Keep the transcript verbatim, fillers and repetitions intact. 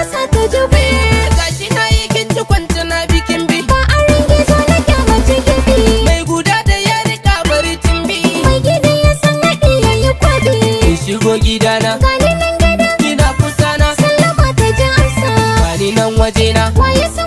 sa ta jubi. Gashi na yi kinci kwanta na bikin bi. Ba a ringe zo na kyama cikin bi. Mai guda da ya rika bari timbi. Mai gida ya san haɗi ya yi kwaɗi. In shigo gidana Gani nan gada ina kusa na. sallama ta ji ansa. Gani nan wajena Waye